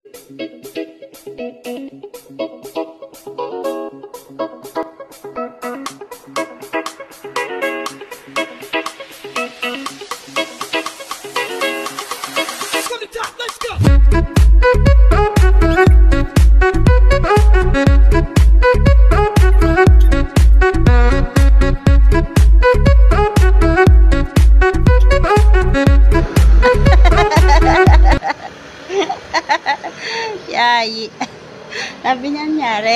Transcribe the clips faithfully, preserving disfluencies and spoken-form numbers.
Yay! Sabi niya nangyari.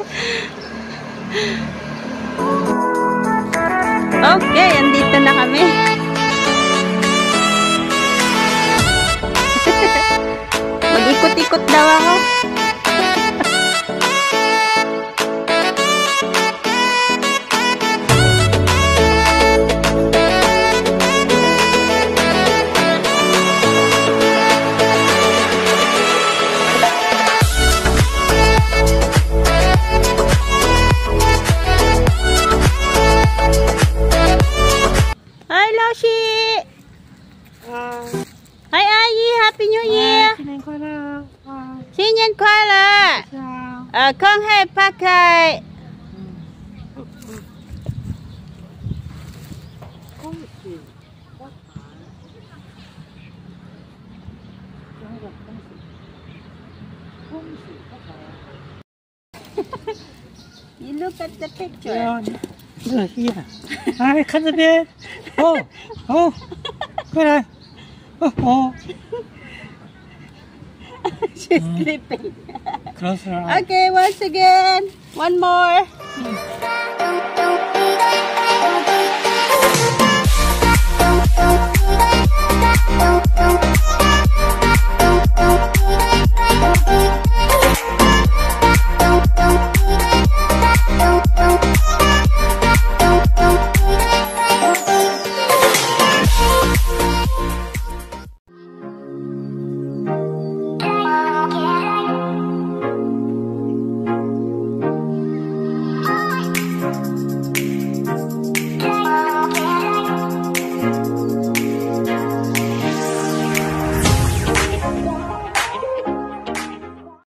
Okay, andito na kami. Mag-ikot-ikot daw ako. Hi Ayi, Happy New Year! Xinyan Kuala! Uh, Kong Hai Pakai! You look at the picture. Yeah, yeah. 来看这边，哦哦，过来，哦哦。 She's sleeping. Close her eyes. Okay, once again. One more.